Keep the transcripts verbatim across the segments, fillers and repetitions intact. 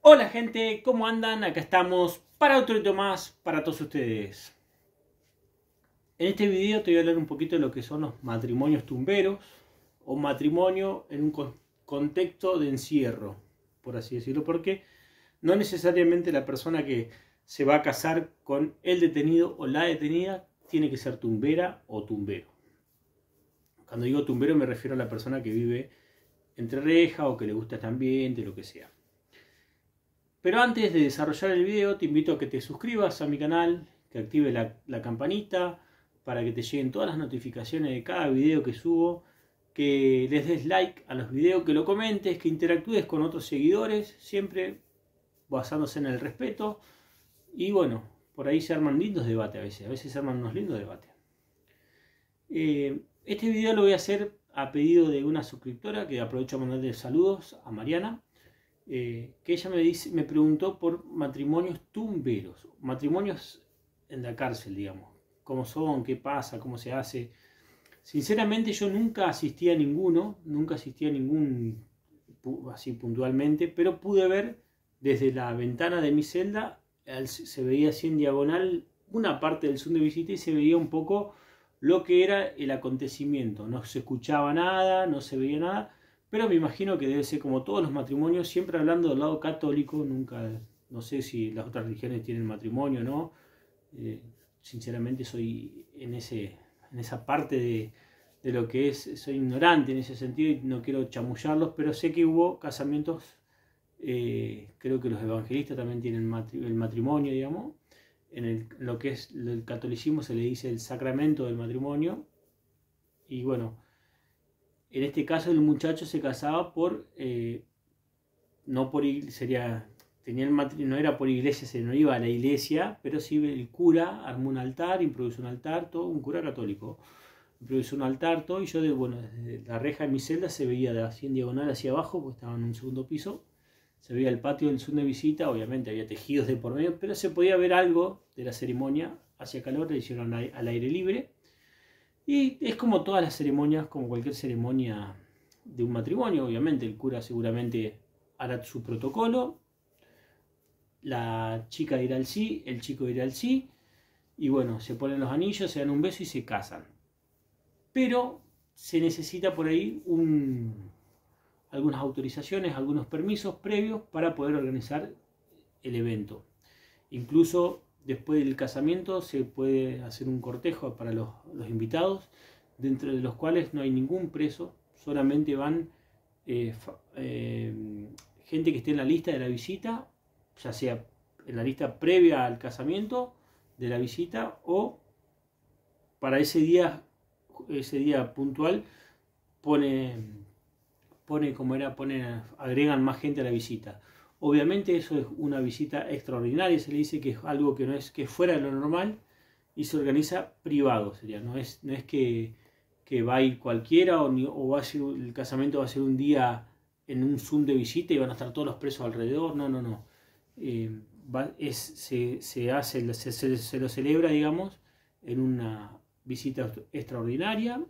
Hola gente, ¿cómo andan? Acá estamos para otro video más para todos ustedes. En este video te voy a hablar un poquito de lo que son los matrimonios tumberos o matrimonio en un contexto de encierro, por así decirlo, porque no necesariamente la persona que se va a casar con el detenido o la detenida tiene que ser tumbera o tumbero. Cuando digo tumbero me refiero a la persona que vive entre rejas o que le gusta este ambiente, lo que sea. Pero antes de desarrollar el video te invito a que te suscribas a mi canal, que active la, la campanita para que te lleguen todas las notificaciones de cada video que subo, que les des like a los videos, que lo comentes, que interactúes con otros seguidores, siempre basándose en el respeto. Y bueno, por ahí se arman lindos debates a veces, a veces se arman unos lindos debates. Eh, este video lo voy a hacer a pedido de una suscriptora, que aprovecho a mandarle saludos a Mariana. Eh, que ella me, dice, me preguntó por matrimonios tumberos, matrimonios en la cárcel, digamos, cómo son, qué pasa, cómo se hace. Sinceramente yo nunca asistí a ninguno, nunca asistí a ningún así puntualmente, pero pude ver desde la ventana de mi celda, se veía así en diagonal una parte del Zoom de visita y se veía un poco lo que era el acontecimiento. No se escuchaba nada, no se veía nada. Pero me imagino que debe ser como todos los matrimonios, siempre hablando del lado católico, nunca, no sé si las otras religiones tienen matrimonio o no. Eh, sinceramente soy en, ese, en esa parte de, de lo que es, soy ignorante en ese sentido y no quiero chamullarlos, pero sé que hubo casamientos, eh, creo que los evangelistas también tienen matri, el matrimonio, digamos. En, el, en lo que es el catolicismo se le dice el sacramento del matrimonio. Y bueno, en este caso el muchacho se casaba por, eh, no por sería, tenía el matrimonio, no era por iglesia, se no iba a la iglesia, pero sí el cura armó un altar, improvisó un altar, todo, un cura católico, improvisó un altar, todo, y yo, de, bueno, desde la reja de mi celda se veía de así en diagonal hacia abajo, porque estaba en un segundo piso, se veía el patio del Zoom de visita, obviamente había tejidos de por medio, pero se podía ver algo de la ceremonia, hacía calor, le hicieron al aire libre. Y es como todas las ceremonias, como cualquier ceremonia de un matrimonio, obviamente el cura seguramente hará su protocolo, la chica dirá el sí, el chico dirá el sí, y bueno, se ponen los anillos, se dan un beso y se casan. Pero se necesita por ahí un, algunas autorizaciones, algunos permisos previos para poder organizar el evento. Incluso después del casamiento se puede hacer un cortejo para los, los invitados, dentro de los cuales no hay ningún preso, solamente van eh, eh, gente que esté en la lista de la visita, ya sea en la lista previa al casamiento de la visita o para ese día, ese día puntual pone, pone como era, pone, agregan más gente a la visita. Obviamente eso es una visita extraordinaria, se le dice que es algo que no es que es fuera de lo normal y se organiza privado, sería, no es, no es que, que va a ir cualquiera o, ni, o va a ser, el casamiento va a ser un día en un Zoom de visita y van a estar todos los presos alrededor, no, no, no. Eh, va, es, se, se, hace, se, se, se lo celebra, digamos, en una visita extraordinaria,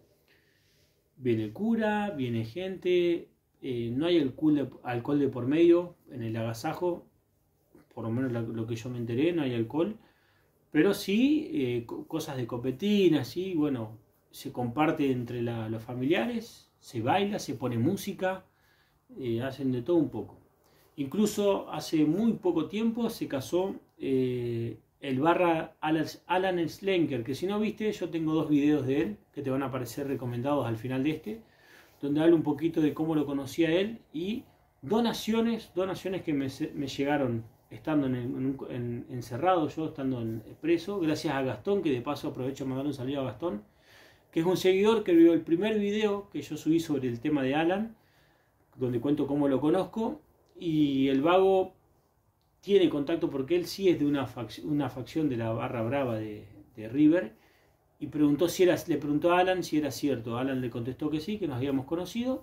viene el cura, viene gente. Eh, no hay alcohol de, alcohol de por medio en el agasajo, por lo menos lo, lo que yo me enteré, no hay alcohol, pero sí eh, cosas de copetín, así, bueno, se comparte entre la, los familiares, se baila, se pone música, eh, hacen de todo un poco. Incluso hace muy poco tiempo se casó eh, el barra Alan Slenker, que si no viste, yo tengo dos videos de él que te van a aparecer recomendados al final de este, donde hablo un poquito de cómo lo conocía él y donaciones, donaciones que me, me llegaron estando en, en, en, encerrado, yo estando en, preso, gracias a Gastón, que de paso aprovecho a mandar un saludo a Gastón, que es un seguidor que vio el primer video que yo subí sobre el tema de Alan, donde cuento cómo lo conozco, y el vago tiene contacto porque él sí es de una, fac una facción de la barra brava de, de River, y preguntó si era, le preguntó a Alan si era cierto. Alan le contestó que sí, que nos habíamos conocido.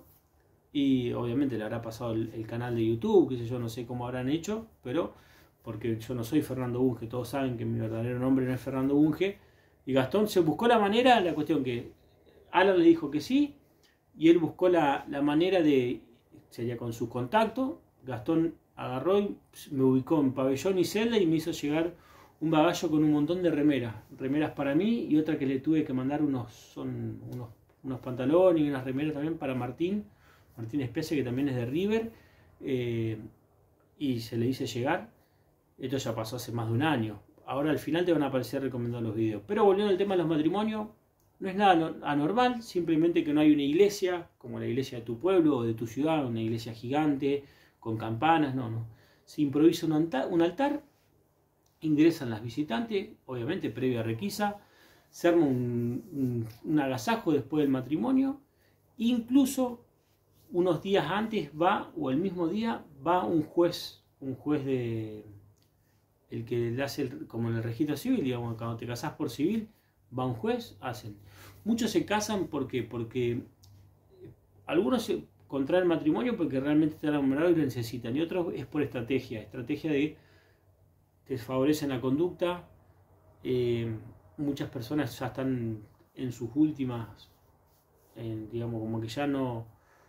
Y obviamente le habrá pasado el, el canal de YouTube, que sé yo, no sé cómo habrán hecho, pero porque yo no soy Fernando Bunge, todos saben que mi verdadero nombre no es Fernando Bunge. Y Gastón se buscó la manera, la cuestión que Alan le dijo que sí, y él buscó la, la manera de, sería con su contacto, Gastón agarró y me ubicó en pabellón y celda y me hizo llegar un bagazo con un montón de remeras. Remeras para mí y otra que le tuve que mandar unos, son unos, unos pantalones y unas remeras también para Martín. Martín Especie, que también es de River. Eh, y se le hice llegar. Esto ya pasó hace más de un año. Ahora al final te van a aparecer recomendando los videos. Pero volviendo al tema de los matrimonios, no es nada anormal, simplemente que no hay una iglesia, como la iglesia de tu pueblo o de tu ciudad, una iglesia gigante, con campanas, no, no. Se improvisa un altar, un altar, ingresan las visitantes, obviamente previa requisa, se arma un, un, un agasajo después del matrimonio, incluso unos días antes va, o el mismo día, va un juez, un juez de, el que le hace el, como en el registro civil, digamos, cuando te casás por civil, va un juez, hacen. Muchos se casan porque, porque algunos se contraen el matrimonio porque realmente están enamorados y lo necesitan, y otros es por estrategia, estrategia de que favorecen la conducta. Eh, muchas personas ya están en sus últimas, en, digamos, como que ya no,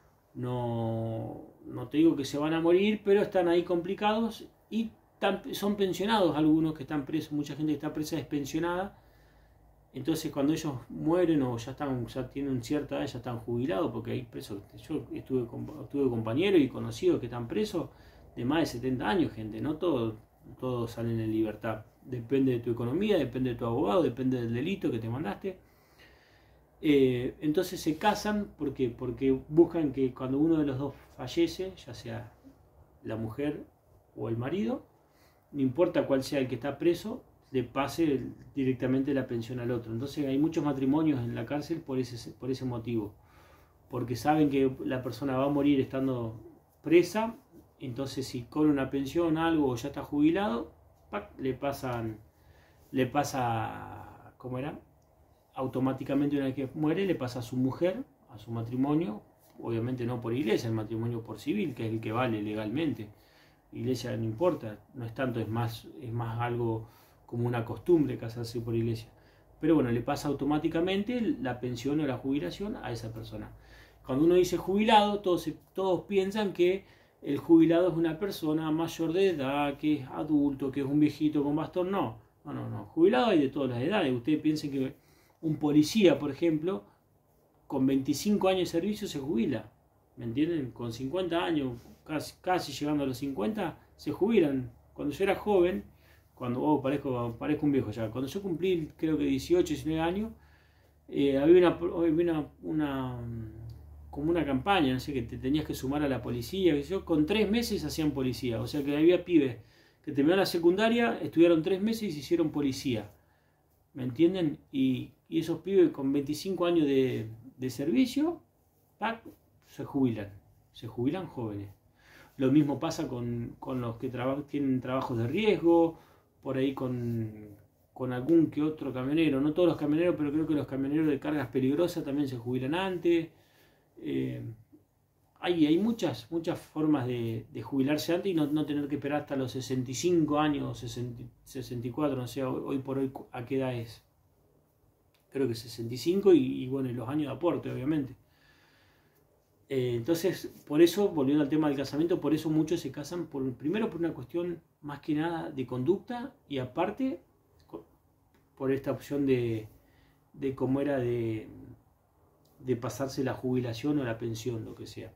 no, no te digo que se van a morir, pero están ahí complicados y tan, son pensionados algunos que están presos, mucha gente que está presa es pensionada. Entonces cuando ellos mueren o ya están, ya tienen cierta edad, ya están jubilados, porque hay presos, yo estuve, estuve compañeros y conocidos que están presos de más de setenta años, gente, no todos, todos salen en libertad, depende de tu economía, depende de tu abogado, depende del delito que te mandaste. Eh, entonces se casan porque, porque buscan que cuando uno de los dos fallece, ya sea la mujer o el marido, no importa cuál sea el que está preso, le pase directamente la pensión al otro. Entonces hay muchos matrimonios en la cárcel por ese, por ese motivo, porque saben que la persona va a morir estando presa, entonces si cobra una pensión, algo, o ya está jubilado, ¡pac!, le pasan, le pasa, ¿cómo era? Automáticamente una vez que muere, le pasa a su mujer, a su matrimonio, obviamente no por iglesia, el matrimonio por civil, que es el que vale legalmente. Iglesia no importa, no es tanto, es más, es más algo como una costumbre casarse por iglesia. Pero bueno, le pasa automáticamente la pensión o la jubilación a esa persona. Cuando uno dice jubilado, todos, todos piensan que el jubilado es una persona mayor de edad, que es adulto, que es un viejito con bastón. No, no, no, no. Jubilado hay de todas las edades. Ustedes piensen que un policía, por ejemplo, con veinticinco años de servicio se jubila. ¿Me entienden? Con cincuenta años, casi, casi llegando a los cincuenta, se jubilan. Cuando yo era joven, cuando oh, parezco, parezco un viejo ya, cuando yo cumplí creo que dieciocho, diecinueve años, eh, había, una, había una, una, como una campaña, no sé, que te tenías que sumar a la policía, que yo, con tres meses hacían policía, o sea que había pibes que terminaron la secundaria, estudiaron tres meses y se hicieron policía, ¿me entienden? Y, y esos pibes con veinticinco años de, de servicio, ¡pac!, se jubilan, se jubilan jóvenes. Lo mismo pasa con, con los que traba, tienen trabajos de riesgo, por ahí con, con algún que otro camionero, no todos los camioneros, pero creo que los camioneros de cargas peligrosas también se jubilan antes. Eh, hay, hay muchas, muchas formas de, de jubilarse antes y no, no tener que esperar hasta los sesenta y cinco años, sesenta, sesenta y cuatro, no sé, hoy, hoy por hoy a qué edad es. Creo que sesenta y cinco y, y bueno, y los años de aporte, obviamente. Eh, entonces, por eso, volviendo al tema del casamiento, por eso muchos se casan, por, primero por una cuestión más que nada de conducta y aparte por esta opción de, de cómo era de, de pasarse la jubilación o la pensión, lo que sea.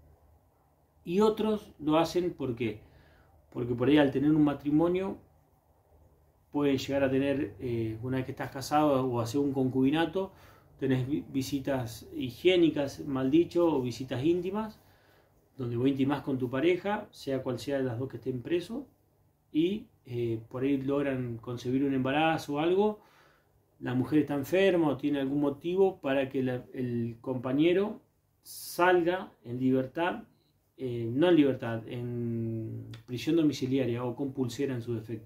Y otros lo hacen ¿por qué? Porque por ahí al tener un matrimonio pueden llegar a tener, eh, una vez que estás casado o hacer un concubinato, tenés visitas higiénicas, mal dicho, o visitas íntimas, donde vos intimás con tu pareja, sea cual sea de las dos que estén presos, y eh, por ahí logran concebir un embarazo o algo, la mujer está enferma o tiene algún motivo para que la, el compañero salga en libertad, eh, no en libertad, en prisión domiciliaria o con pulsera en su defecto.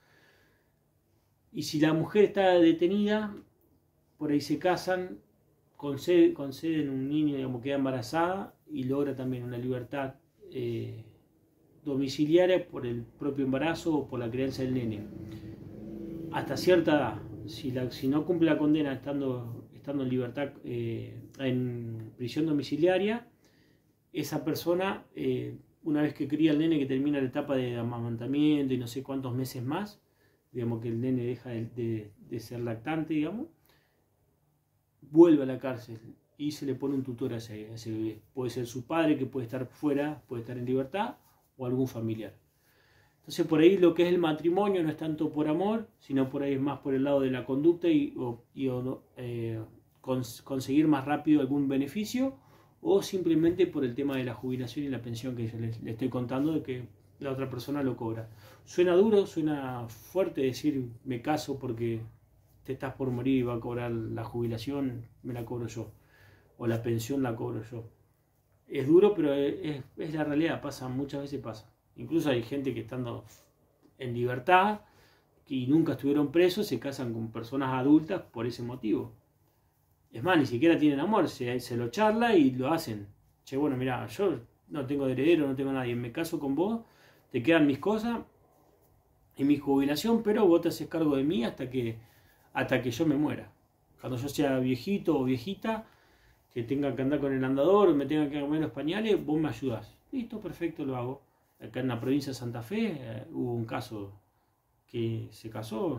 Y si la mujer está detenida, por ahí se casan, conceden, conceden un niño, digamos, queda embarazada y logra también una libertad eh, domiciliaria por el propio embarazo o por la crianza del nene. Hasta cierta edad, si, la, si no cumple la condena estando, estando en libertad, eh, en prisión domiciliaria, esa persona eh, una vez que cría el nene, que termina la etapa de amamantamiento y no sé cuántos meses más, digamos que el nene deja de, de, de ser lactante, digamos, vuelve a la cárcel y se le pone un tutor a ese, a ese bebé. Puede ser su padre, que puede estar fuera, puede estar en libertad, o algún familiar. Entonces por ahí lo que es el matrimonio no es tanto por amor, sino por ahí es más por el lado de la conducta y, o, y o, eh, cons conseguir más rápido algún beneficio, o simplemente por el tema de la jubilación y la pensión que yo les, les estoy contando, de que la otra persona lo cobra. Suena duro, suena fuerte decir me caso porque te estás por morir y va a cobrar la jubilación, me la cobro yo, o la pensión la cobro yo. Es duro, pero es, es la realidad, pasa, muchas veces pasa. Incluso hay gente que estando en libertad y nunca estuvieron presos, se casan con personas adultas por ese motivo. Es más, ni siquiera tienen amor, se, se lo charla y lo hacen. Che, bueno, mira, yo no tengo heredero, no tengo nadie, me caso con vos, te quedan mis cosas y mi jubilación, pero vos te haces cargo de mí hasta que, hasta que yo me muera. Cuando yo sea viejito o viejita, que tenga que andar con el andador, me tenga que comer los pañales, vos me ayudás. Listo, perfecto, lo hago. Acá en la provincia de Santa Fe eh, hubo un caso que se casó,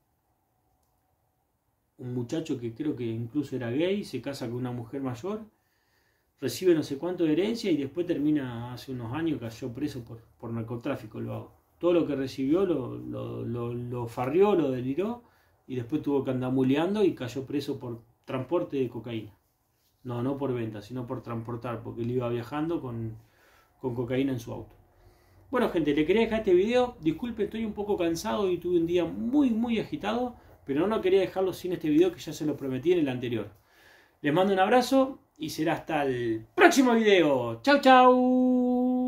un muchacho que creo que incluso era gay, se casa con una mujer mayor, recibe no sé cuánto de herencia y después termina, hace unos años cayó preso por, por narcotráfico, el vago. Todo lo que recibió lo, lo, lo, lo farrió, lo deliró y después tuvo que andar muleando y cayó preso por transporte de cocaína. No, no por venta, sino por transportar, porque él iba viajando con, con cocaína en su auto. Bueno, gente, le quería dejar este video. Disculpe, estoy un poco cansado y tuve un día muy, muy agitado, pero no quería dejarlo sin este video que ya se lo prometí en el anterior. Les mando un abrazo y será hasta el próximo video. Chau, chau.